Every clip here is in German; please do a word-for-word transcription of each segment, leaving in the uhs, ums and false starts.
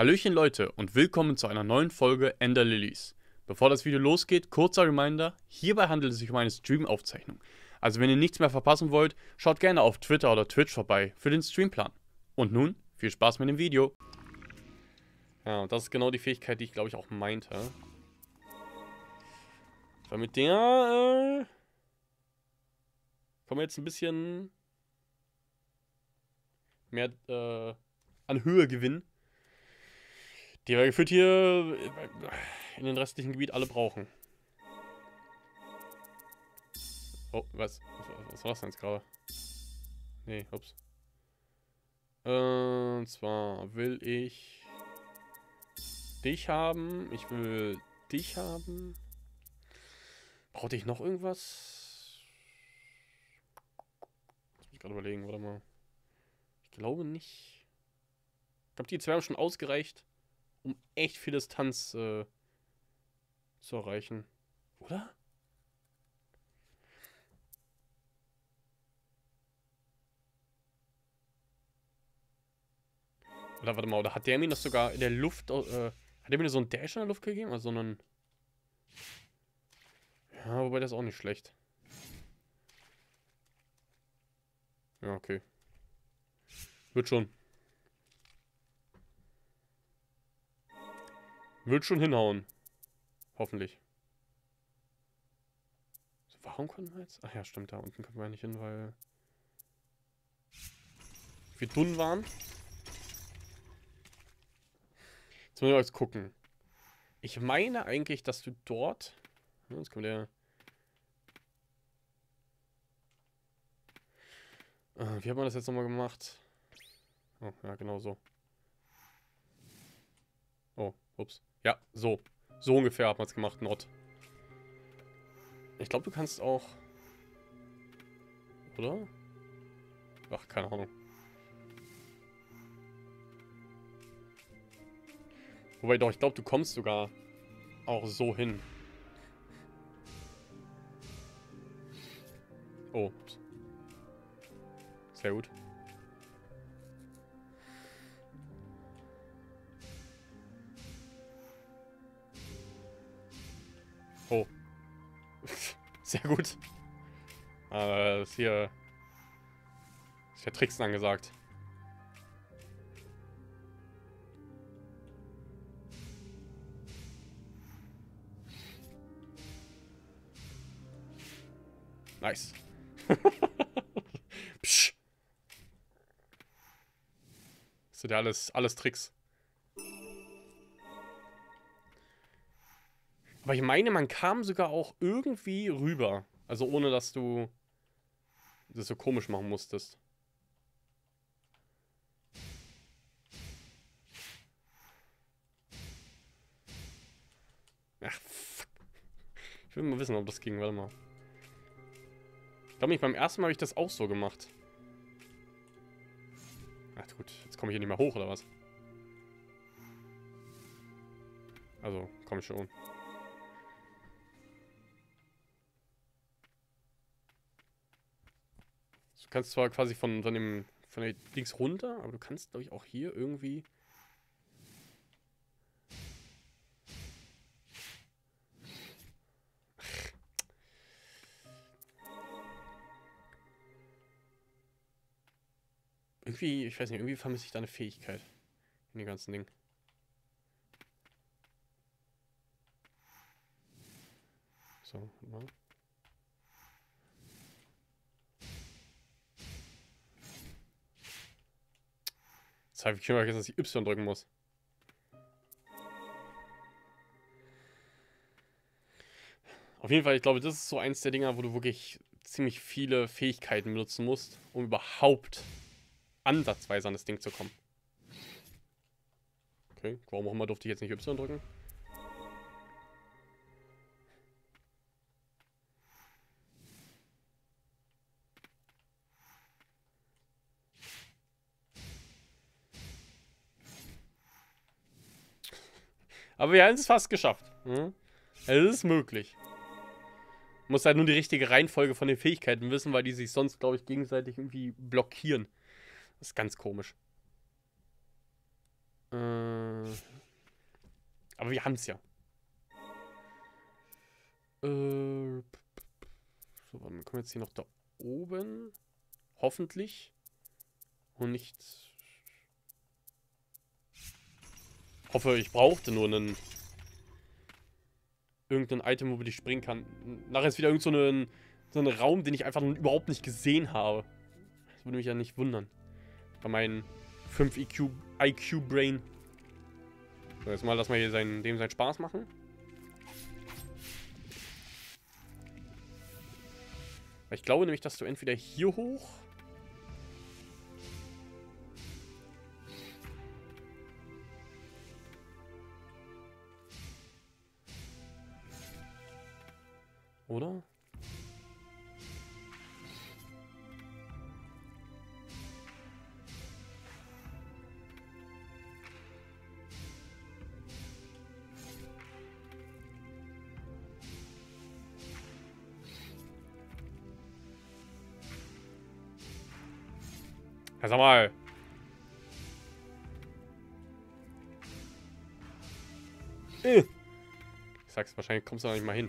Hallöchen Leute und willkommen zu einer neuen Folge Ender Lilies. Bevor das Video losgeht, kurzer Reminder, hierbei handelt es sich um eine Stream-Aufzeichnung. Also wenn ihr nichts mehr verpassen wollt, schaut gerne auf Twitter oder Twitch vorbei für den Streamplan. Und nun, viel Spaß mit dem Video. Ja, und das ist genau die Fähigkeit, die ich glaube ich auch meinte. Weil mit der, äh, können wir jetzt ein bisschen mehr, äh, an Höhe gewinnen. Die wir gefühlt hier in den restlichen Gebiet alle brauchen. Oh, was? Was war das denn jetzt gerade? Nee, ups. Äh, und zwar will ich dich haben. Ich will dich haben. Brauchte ich noch irgendwas? Muss ich gerade überlegen, warte mal. Ich glaube nicht. Ich glaube, die zwei haben schon ausgereicht, um echt viel Distanz äh, zu erreichen. Oder? Oder warte mal, oder hat der mir das sogar in der Luft, äh, hat der mir so einen Dash in der Luft gegeben? Also so einen... Ja, wobei das ist auch nicht schlecht. Ja, okay. Wird schon. Wird schon hinhauen. Hoffentlich. So, warum können wir jetzt? Ach ja, stimmt, da unten können wir nicht hin, weil wir dünn waren. Jetzt müssen wir jetzt gucken. Ich meine eigentlich, dass du dort... Jetzt kommt der... Wie hat man das jetzt nochmal gemacht? Oh, ja, genau so. Oh, ups. Ja, so. So ungefähr hat man es gemacht, Not. Ich glaube, du kannst auch... Oder? Ach, keine Ahnung. Wobei doch, ich glaube, du kommst sogar auch so hin. Oh. Ups. Sehr gut. Oh. Sehr gut. Äh, ist hier... Ist ja Tricksen angesagt. Nice. Psch. Das sind ja alles, alles Tricks. Aber ich meine, man kam sogar auch irgendwie rüber. Also ohne, dass du das so komisch machen musstest. Ach, fuck. Ich will mal wissen, ob das ging. Warte mal. Ich glaube nicht, beim ersten Mal habe ich das auch so gemacht. Ach gut, jetzt komme ich hier nicht mehr hoch, oder was? Also, komme ich schon. Du kannst zwar quasi von, von dem von der links runter, aber du kannst, glaube ich, auch hier irgendwie... Irgendwie, ich weiß nicht, irgendwie vermisse ich da eine Fähigkeit in dem ganzen Ding. So, mal. Jetzt habe ich schon vergessen, dass ich Y drücken muss. Auf jeden Fall, ich glaube, das ist so eins der Dinger, wo du wirklich ziemlich viele Fähigkeiten benutzen musst, um überhaupt ansatzweise an das Ding zu kommen. Okay, warum auch immer durfte ich jetzt nicht Y drücken? Aber wir haben es fast geschafft. Hm? Es ist möglich. Muss halt nur die richtige Reihenfolge von den Fähigkeiten wissen, weil die sich sonst, glaube ich, gegenseitig irgendwie blockieren. Das ist ganz komisch. Äh, aber wir haben es ja. Äh, so, dann kommen wir jetzt hier noch da oben. Hoffentlich. Und nicht... Hoffe, ich brauchte nur einen... Irgendein Item, womit ich springen kann. Nachher ist wieder irgend so ein, so ein Raum, den ich einfach überhaupt nicht gesehen habe. Das würde mich ja nicht wundern. Bei meinen fünf I Q, I Q-Brain. So, jetzt mal lass mal hier seinen, dem seinen Spaß machen. Weil ich glaube nämlich, dass du entweder hier hoch... Oder? Ja, sag mal. Ich sag's, wahrscheinlich kommst du da nicht mal hin.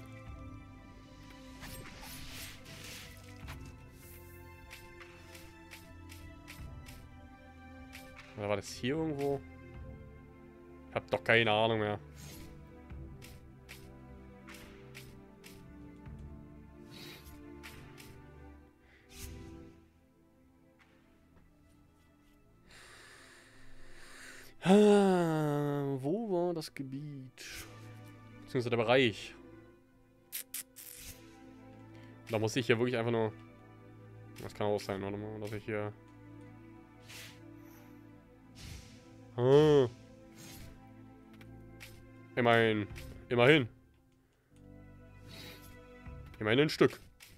Oder war das hier irgendwo? Ich hab doch keine Ahnung mehr. Ah, wo war das Gebiet? Beziehungsweise der Bereich. Da muss ich hier wirklich einfach nur... Das kann auch sein, warte mal, dass ich hier... Ah. Immerhin. Immerhin. Immerhin ein Stück.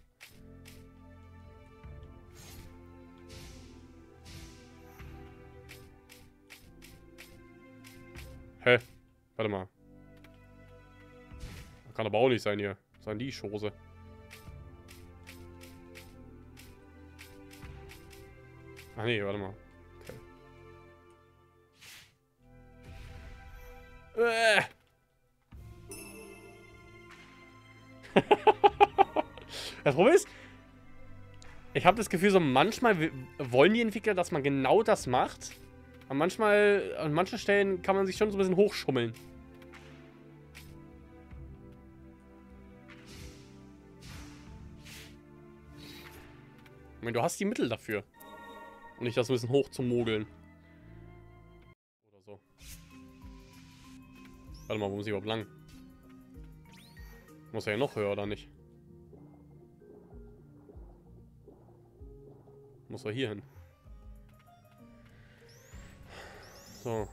Hä? Warte mal. Das kann aber auch nicht sein hier. Sein die Chose. Ach nee, warte mal. Okay. Äh. Das Problem ist, ich habe das Gefühl, so manchmal wollen die Entwickler, dass man genau das macht. Aber manchmal, an manchen Stellen kann man sich schon so ein bisschen hochschummeln. Ich meine, du hast die Mittel dafür. Und nicht das ein bisschen hoch zu mogeln. Oder so. Warte mal, wo muss ich überhaupt lang? Muss er ja noch höher, oder nicht? Muss er hier hin. So.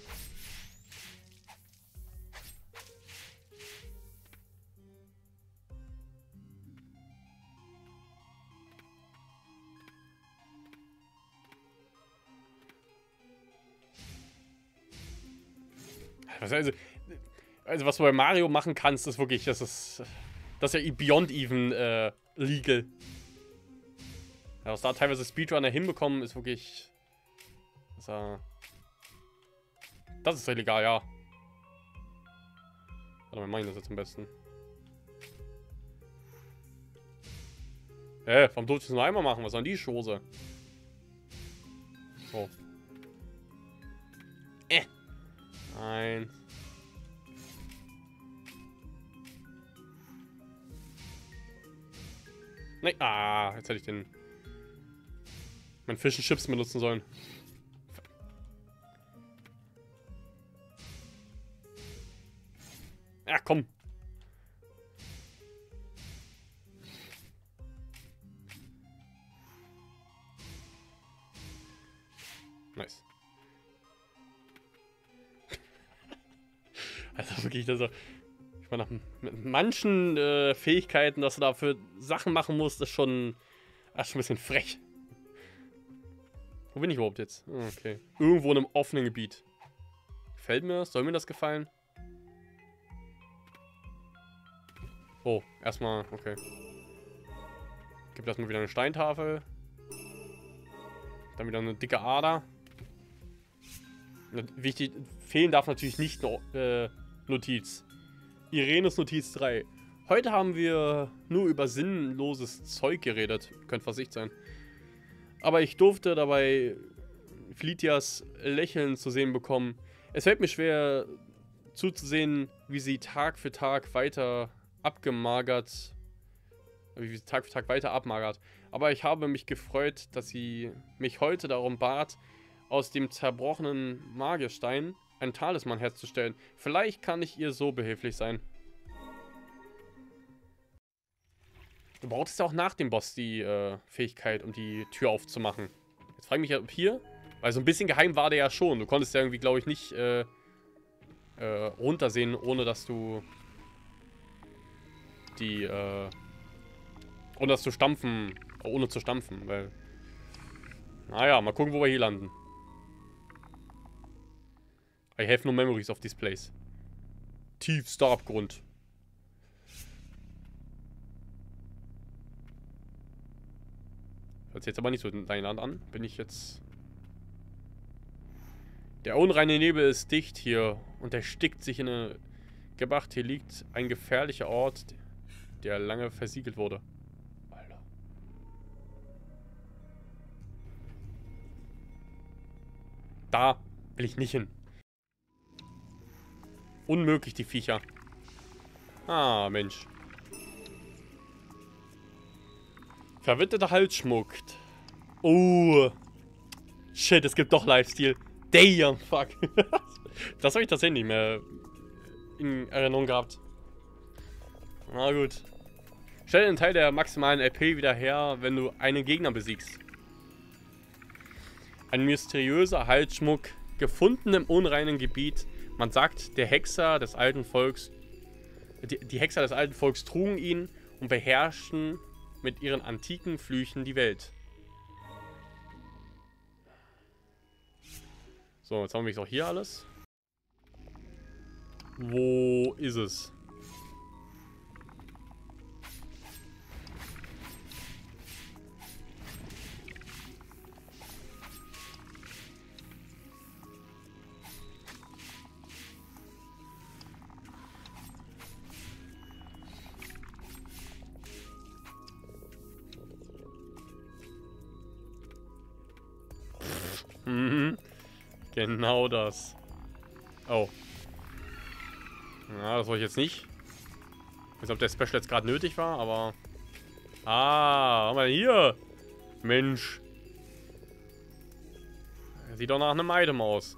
Also, also was du bei Mario machen kannst, ist wirklich, das ist, das ist ja beyond even äh, legal. Ja, was da teilweise Speedrunner hinbekommen, ist wirklich, das, äh, das ist illegal, ja. Warte mal, meine das jetzt am besten. Äh, warum durfte ich das nur einmal machen? Was war denn die Chose? So. Äh. Eins. Nein. Ah, jetzt hätte ich den... mein Fish and Chips benutzen sollen. Ja, komm. Nice. Also wirklich, das ist, ich meine, mit manchen äh, Fähigkeiten, dass du dafür Sachen machen musst, ist schon, ist schon ein bisschen frech. Wo bin ich überhaupt jetzt? Oh, okay. Irgendwo in einem offenen Gebiet. Gefällt mir das? Soll mir das gefallen? Oh, erstmal, okay. Gibt erstmal wieder eine Steintafel. Dann wieder eine dicke Ader. Wichtig, fehlen darf natürlich nicht noch äh, Notiz. Irenes Notiz drei. Heute haben wir nur über sinnloses Zeug geredet. Könnte Versicht sein. Aber ich durfte dabei Flytias Lächeln zu sehen bekommen. Es fällt mir schwer zuzusehen, wie sie Tag für Tag weiter abgemagert, wie sie Tag für Tag weiter abmagert. Aber ich habe mich gefreut, dass sie mich heute darum bat, aus dem zerbrochenen Magierstein einen Talisman herzustellen. Vielleicht kann ich ihr so behilflich sein. Du brauchst ja auch nach dem Boss die äh, Fähigkeit, um die Tür aufzumachen. Jetzt frage ich mich, ob hier... Weil so ein bisschen geheim war der ja schon. Du konntest ja irgendwie, glaube ich, nicht äh, äh, runtersehen, ohne dass du die, äh, ohne dass du stampfen, ohne zu stampfen, weil... Naja, mal gucken, wo wir hier landen. I have no memories of this place. Tiefster Abgrund. Hört sich jetzt aber nicht so in dein Land an. Bin ich jetzt... Der unreine Nebel ist dicht hier und erstickt sich in eine Gebacht. Hier liegt ein gefährlicher Ort, der lange versiegelt wurde. Alter. Da will ich nicht hin. Unmöglich, die Viecher. Ah, Mensch. Verwitterter Halsschmuck. Oh. Shit, es gibt doch Lifesteal. Damn, fuck. Das habe ich tatsächlich nicht mehr in Erinnerung gehabt. Na gut. Stell den Teil der maximalen L P wieder her, wenn du einen Gegner besiegst. Ein mysteriöser Halsschmuck, gefunden im unreinen Gebiet. Man sagt, der Hexer des alten Volks, die, die Hexer des alten Volks trugen ihn und beherrschten mit ihren antiken Flüchen die Welt. So, jetzt haben wir auch hier alles. Wo ist es? Mhm. Genau das. Oh. Ja, das wollte ich jetzt nicht. Ich weiß nicht, ob der Special jetzt gerade nötig war, aber... Ah, haben wir hier? Mensch. Sieht doch nach einem Item aus.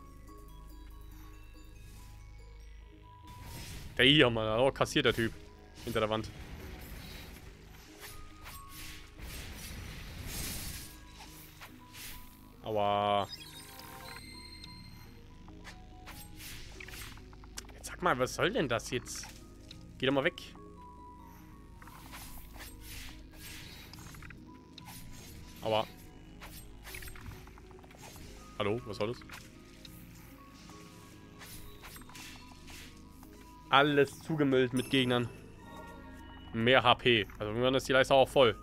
Der hier, Mann. Oh, kassiert der Typ. Hinter der Wand. Aua. Jetzt sag mal, was soll denn das jetzt? Geh doch mal weg. Aua. Hallo, was soll das? Alles zugemüllt mit Gegnern. Mehr H P. Also irgendwann ist die Leiste auch voll.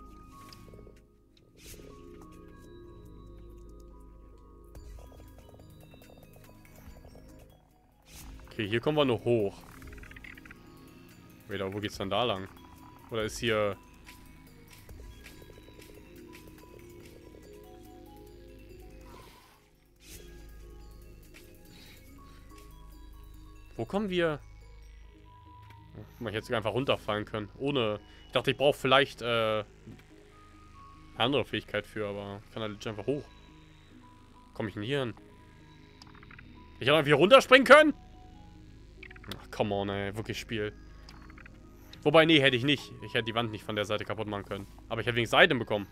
Okay, hier kommen wir nur hoch. Wait, wo geht's dann da lang? Oder ist hier... Wo kommen wir... Guck mal, ich hätte sogar einfach runterfallen können. Ohne... Ich dachte, ich brauche vielleicht äh, eine andere Fähigkeit für, aber ich kann halt einfach hoch. Komme ich denn hier hin? Ich hätte einfach hier runterspringen können? Ach, come on, ey. Wirklich Spiel. Wobei, nee, hätte ich nicht. Ich hätte die Wand nicht von der Seite kaputt machen können. Aber ich hätte wenigstens Item bekommen.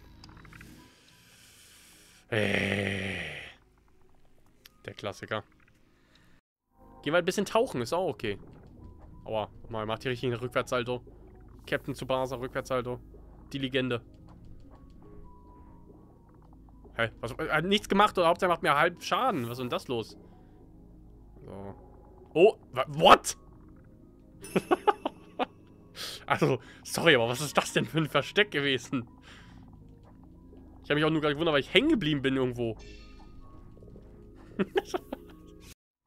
Äh. Der Klassiker. Gehen wir ein bisschen tauchen, ist auch okay. Aua, mal, macht hier richtig einen Rückwärtssalto. Captain Tsubasa, Rückwärtssalto. Die Legende. Hä? Hey, was? Er hat nichts gemacht oder Hauptsache macht mir halb Schaden. Was ist denn das los? So. Oh, what? Also, sorry, aber was ist das denn für ein Versteck gewesen? Ich habe mich auch nur gerade gewundert, weil ich hängen geblieben bin irgendwo.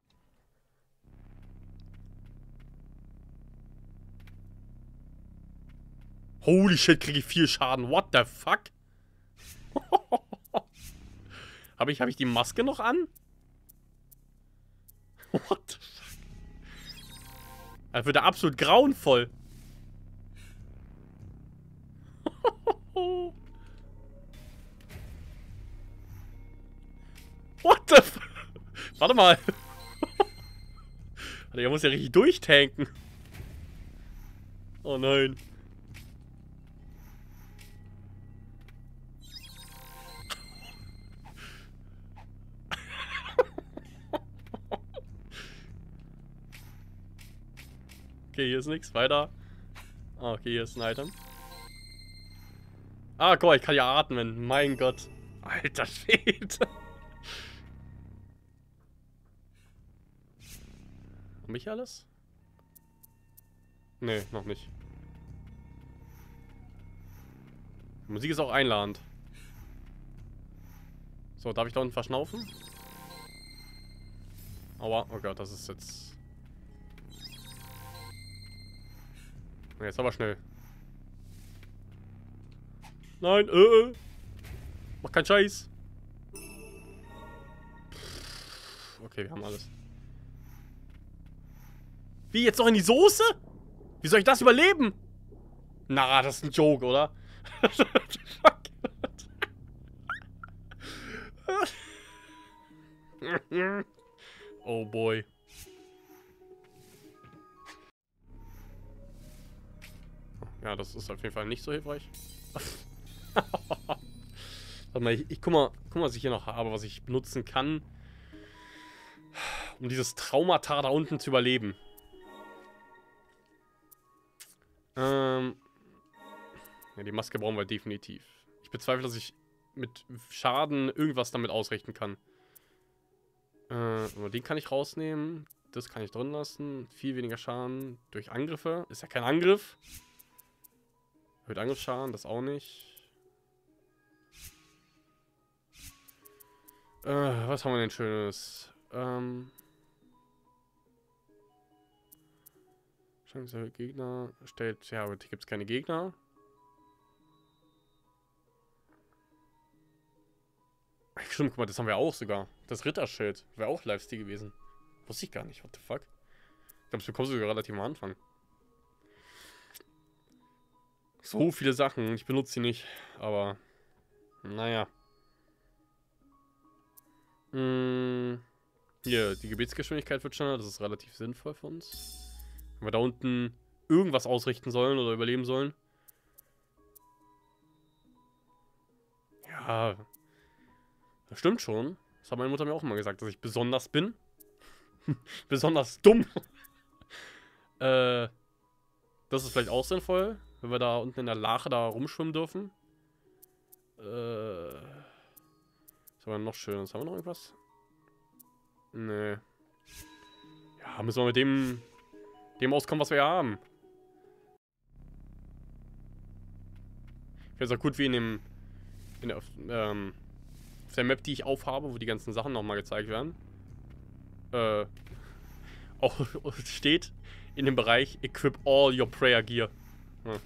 Holy shit, kriege ich viel Schaden. What the fuck? Habe ich, hab ich die Maske noch an? What the fuck? Das wird ja absolut grauenvoll. What the fuck? Warte mal. Der muss ja richtig durchtanken. Oh nein. Okay, hier ist nichts. Weiter. Ah, okay, hier ist ein Item. Ah, guck mal, ich kann ja atmen. Mein Gott. Alter Schwede. Hab ich alles? Nee, noch nicht. Die Musik ist auch einladend. So, darf ich da unten verschnaufen? Aua, oh Gott, das ist jetzt... Jetzt aber schnell. Nein, äh, äh. Mach keinen Scheiß. Okay, wir haben alles. Wie, jetzt noch in die Soße? Wie soll ich das überleben? Na, das ist ein Joke, oder? Oh boy. Ja, das ist auf jeden Fall nicht so hilfreich. Warte mal, ich, ich guck mal, guck mal, was ich hier noch habe, was ich benutzen kann, um dieses Traumata da unten zu überleben. Ähm. Ja, die Maske brauchen wir definitiv. Ich bezweifle, dass ich mit Schaden irgendwas damit ausrichten kann. Äh, den kann ich rausnehmen. Das kann ich drin lassen. Viel weniger Schaden durch Angriffe. Ist ja kein Angriff. Erhöht Angriffsschaden, das auch nicht. Äh, was haben wir denn Schönes? Ähm. Chance Gegner. Stellt. Ja, aber hier gibt es keine Gegner. Stimmt, guck mal, das haben wir auch sogar. Das Ritterschild. Wäre auch Lifesteal gewesen. Wusste ich gar nicht. What the fuck? Ich glaube, das bekommst du sogar relativ am Anfang. So viele Sachen. Ich benutze sie nicht. Aber. Naja. Hm. Hier, die Gebetsgeschwindigkeit wird schneller. Das ist relativ sinnvoll für uns. Wenn wir da unten irgendwas ausrichten sollen oder überleben sollen. Ja. Das stimmt schon. Das hat meine Mutter mir auch immer gesagt, dass ich besonders bin. Besonders dumm. äh. Das ist vielleicht auch sinnvoll. Wenn wir da unten in der Lache da rumschwimmen dürfen. Äh. Was haben wir noch Schönes? Haben wir noch irgendwas? Nee. Ja, müssen wir mit dem, dem auskommen, was wir hier haben. Ich finde es auch gut, wie in dem. In der, ähm, auf der Map, die ich aufhabe, wo die ganzen Sachen nochmal gezeigt werden. Äh. Auch steht in dem Bereich Equip all your prayer gear. Hm.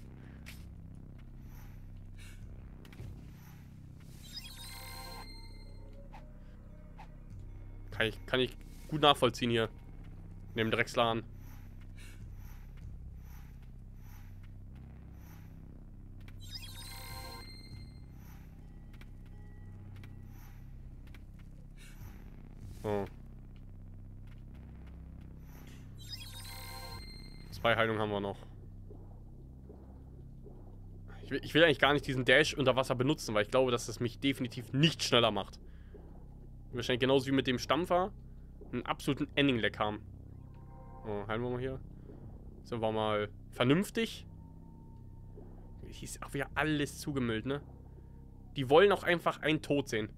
Kann ich, kann ich gut nachvollziehen hier. Neben Drecksladen. Oh. Zwei Heilungen haben wir noch. Ich will, ich will eigentlich gar nicht diesen Dash unter Wasser benutzen, weil ich glaube, dass das mich definitiv nicht schneller macht. Wahrscheinlich genauso wie mit dem Stampfer einen absoluten Ending-Lag haben. Oh, heilen wir mal hier. So, war mal vernünftig. Hier ist auch wieder alles zugemüllt, ne? Die wollen auch einfach einen Tod sehen.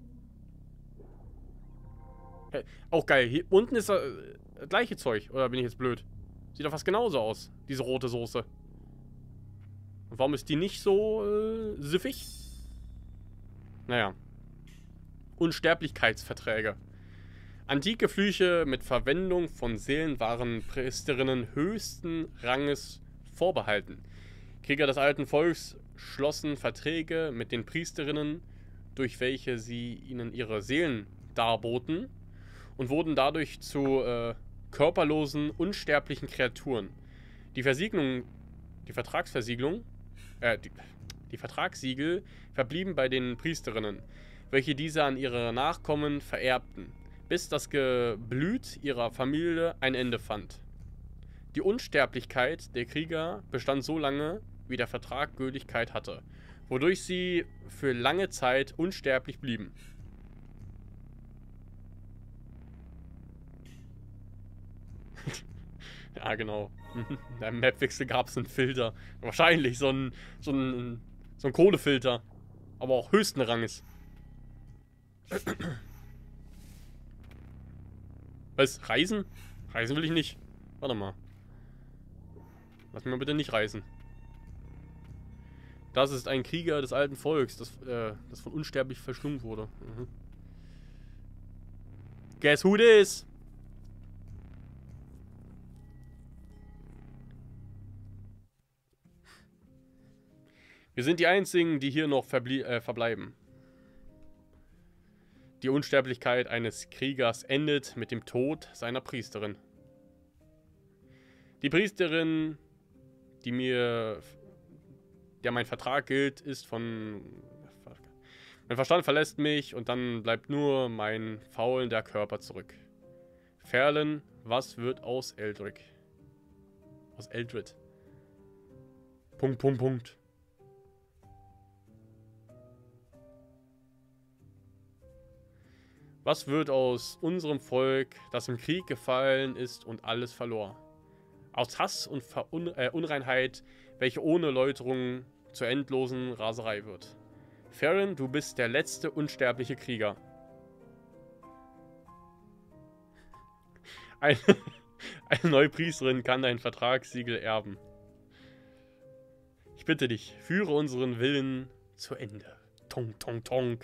Hey, auch geil. Hier unten ist das äh, gleiche Zeug. Oder bin ich jetzt blöd? Sieht doch fast genauso aus, diese rote Soße. Und warum ist die nicht so äh, süffig? Naja. Unsterblichkeitsverträge. Antike Flüche mit Verwendung von Seelen waren Priesterinnen höchsten Ranges vorbehalten. Krieger des alten Volks schlossen Verträge mit den Priesterinnen, durch welche sie ihnen ihre Seelen darboten und wurden dadurch zu äh, körperlosen, unsterblichen Kreaturen. Die Versiegelung, die Vertragsversiegelung, äh, die, die Vertragssiegel verblieben bei den Priesterinnen, welche diese an ihre Nachkommen vererbten, bis das Geblüt ihrer Familie ein Ende fand. Die Unsterblichkeit der Krieger bestand so lange, wie der Vertrag Gültigkeit hatte, wodurch sie für lange Zeit unsterblich blieben. Ja, genau. Beim Mapwechsel gab es einen Filter. Wahrscheinlich so ein, so ein, so ein Kohlefilter. Aber auch höchsten Ranges. Was? Reisen? Reisen will ich nicht. Warte mal. Lass mich mal bitte nicht reisen. Das ist ein Krieger des alten Volks, das, äh, das von unsterblich verschlungen wurde. Mhm. Guess who this? Wir sind die einzigen, die hier noch äh, verbleiben. Die Unsterblichkeit eines Kriegers endet mit dem Tod seiner Priesterin. Die Priesterin, die mir, der mein Vertrag gilt, ist von... Mein Verstand verlässt mich und dann bleibt nur mein faulender Körper zurück. Ferlen, was wird aus Eldrick? Aus Eldred. Punkt, Punkt, Punkt. Was wird aus unserem Volk, das im Krieg gefallen ist und alles verlor? Aus Hass und Verun äh, Unreinheit, welche ohne Läuterung zur endlosen Raserei wird. Ferren, du bist der letzte unsterbliche Krieger. Eine, eine neue Priesterin kann dein Vertragssiegel erben. Ich bitte dich, führe unseren Willen zu Ende. Tonk, tonk, tonk.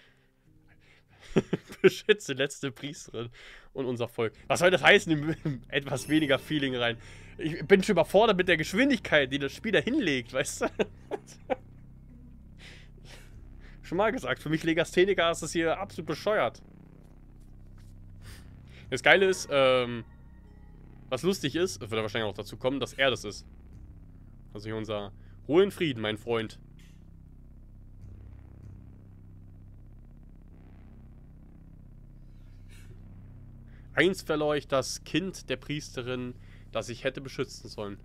Beschütze letzte Priesterin und unser Volk. Was soll das heißen? Etwas weniger Feeling rein. Ich bin schon überfordert mit der Geschwindigkeit, die das Spiel da hinlegt, weißt du? Schon mal gesagt, für mich Legastheniker ist das hier absolut bescheuert. Das Geile ist, ähm, was lustig ist, es wird wahrscheinlich auch dazu kommen, dass er das ist. Also hier unser Ruhe in Frieden, mein Freund. Einst verlor ich das Kind der Priesterin, das ich hätte beschützen sollen.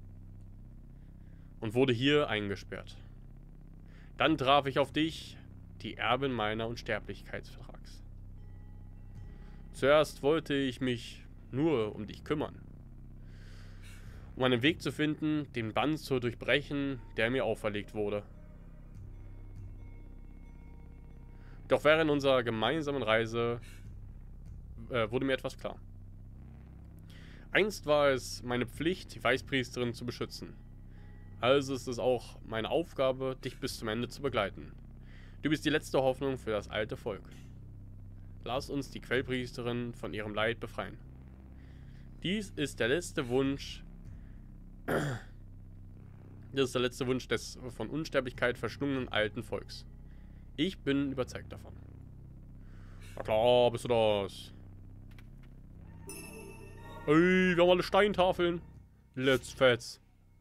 Und wurde hier eingesperrt. Dann traf ich auf dich, die Erbin meiner Unsterblichkeitsvertrags. Zuerst wollte ich mich nur um dich kümmern. Um einen Weg zu finden, den Bann zu durchbrechen, der mir auferlegt wurde. Doch während unserer gemeinsamen Reise äh, wurde mir etwas klar. Einst war es meine Pflicht, die Weißpriesterin zu beschützen. Also ist es auch meine Aufgabe, dich bis zum Ende zu begleiten. Du bist die letzte Hoffnung für das alte Volk. Lass uns die Quellpriesterin von ihrem Leid befreien. Dies ist der letzte Wunsch. Das ist der letzte Wunsch des von Unsterblichkeit verschlungenen alten Volks. Ich bin überzeugt davon. Na klar, bist du das. Ey, wir haben alle Steintafeln. Let's fetz.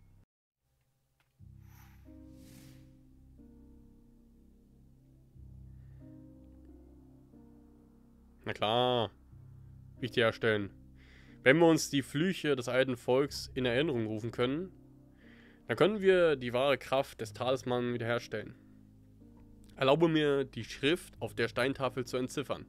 Na klar. Wichtig herstellen. Wenn wir uns die Flüche des alten Volks in Erinnerung rufen können, dann können wir die wahre Kraft des Talisman wiederherstellen. Erlaube mir, die Schrift auf der Steintafel zu entziffern.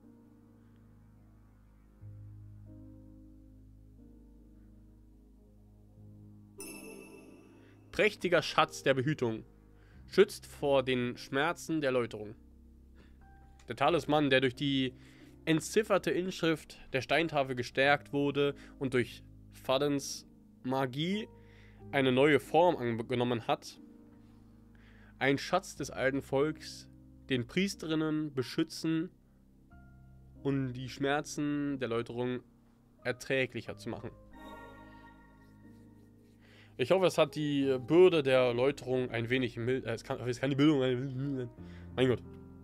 Prächtiger Schatz der Behütung. Schützt vor den Schmerzen der Läuterung. Der Talisman, der durch die entzifferte Inschrift der Steintafel gestärkt wurde und durch Fadens Magie eine neue Form angenommen hat. Ein Schatz des alten Volks, den Priesterinnen beschützen und die Schmerzen der Läuterung erträglicher zu machen. Ich hoffe, es hat die Bürde der Erläuterung ein wenig mild... Äh, es, kann, es kann die Bildung... Ein, mein Gott.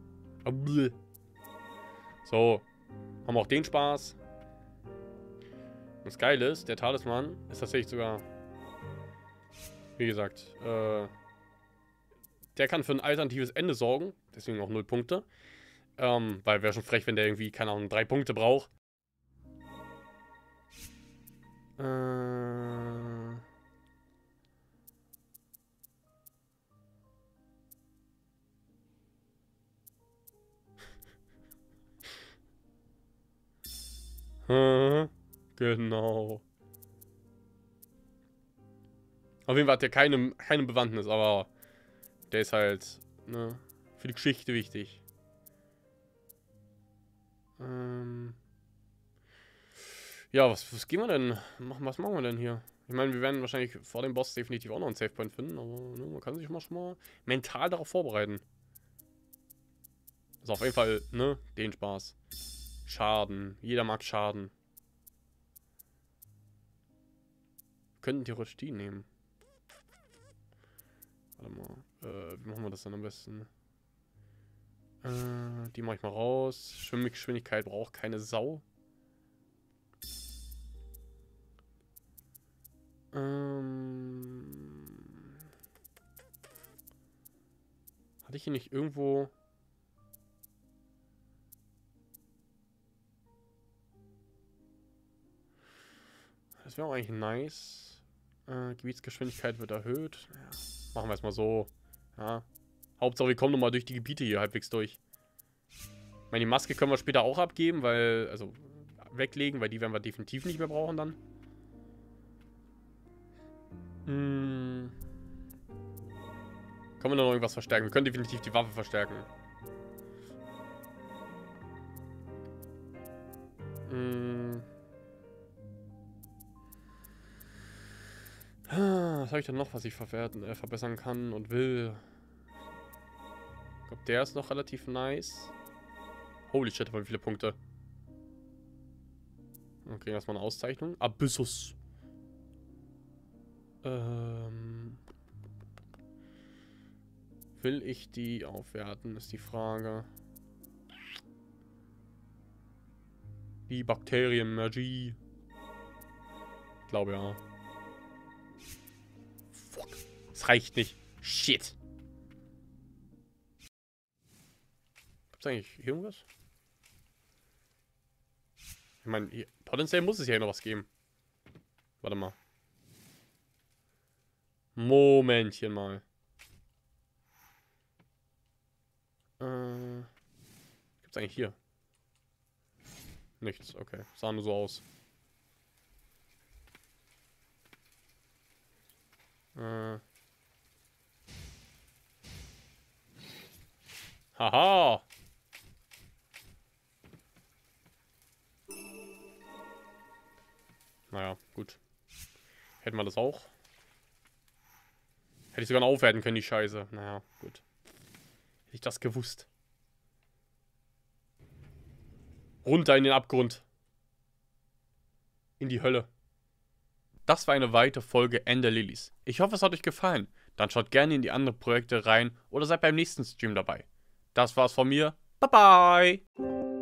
So. Haben wir auch den Spaß. Und das Geile ist, der Talisman ist tatsächlich sogar... Wie gesagt, äh... der kann für ein alternatives Ende sorgen. Deswegen auch null Punkte. Ähm, weil wäre schon frech, wenn der irgendwie, keine Ahnung, drei Punkte braucht. Äh... Genau. Auf jeden Fall hat der keine, keine Bewandtnis, aber der ist halt, ne, für die Geschichte wichtig. Ähm ja, was, was gehen wir denn? Was machen wir denn hier? Ich meine, wir werden wahrscheinlich vor dem Boss definitiv auch noch einen Savepoint finden, aber ne, man kann sich mal schon mal mental darauf vorbereiten. Also auf jeden Fall, ne, den Spaß. Schaden. Jeder mag Schaden. Wir könnten theoretisch die nehmen. Warte mal. Äh, wie machen wir das dann am besten? Äh, die mache ich mal raus. Schwimmgeschwindigkeit braucht keine Sau. Ähm. Hatte ich hier nicht irgendwo... Das wäre auch eigentlich nice. Äh, Gebietsgeschwindigkeit wird erhöht. Ja, machen wir es mal so. Ja. Hauptsache, wir kommen nochmal durch die Gebiete hier halbwegs durch. Ich meine, die Maske können wir später auch abgeben, weil... Also, weglegen, weil die werden wir definitiv nicht mehr brauchen dann. Hm. Können wir noch irgendwas verstärken? Wir können definitiv die Waffe verstärken. Hm. Was habe ich denn noch, was ich verwerten, äh, verbessern kann und will? Ich glaube, der ist noch relativ nice. Holy shit, aber wie viele Punkte. Okay, erstmal eine Auszeichnung. Abyssus. Ähm... Will ich die aufwerten, ist die Frage. Die Bakterienmagie. Ich glaube ja. Fuck. Es reicht nicht. Shit. Gibt's eigentlich irgendwas? Ich meine, hier, potenziell muss es ja noch was geben. Warte mal. Momentchen mal. Äh, gibt's eigentlich hier? Nichts, okay. Sah nur so aus. Äh. Haha! Naja, gut. Hätten wir das auch. Hätte ich sogar noch aufwerten können, die Scheiße. Naja, gut. Hätte ich das gewusst. Runter in den Abgrund. In die Hölle. Das war eine weitere Folge Ender Lilies. Ich hoffe, es hat euch gefallen. Dann schaut gerne in die anderen Projekte rein oder seid beim nächsten Stream dabei. Das war's von mir. Bye bye!